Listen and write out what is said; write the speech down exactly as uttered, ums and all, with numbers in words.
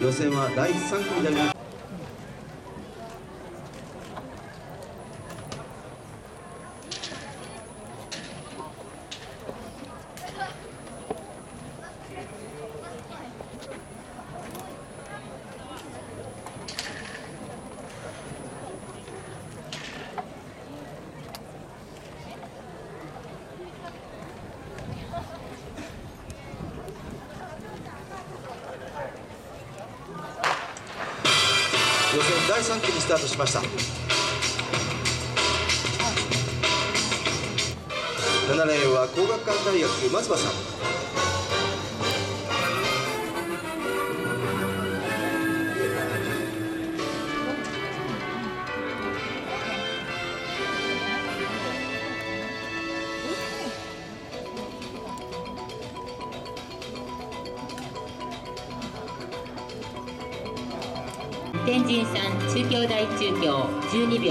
予選はだいさん組であります。予選だいさん組スタートしました。ななレーンは皇學館大学松葉さん。 天神さん中京大中京じゅうにびょう。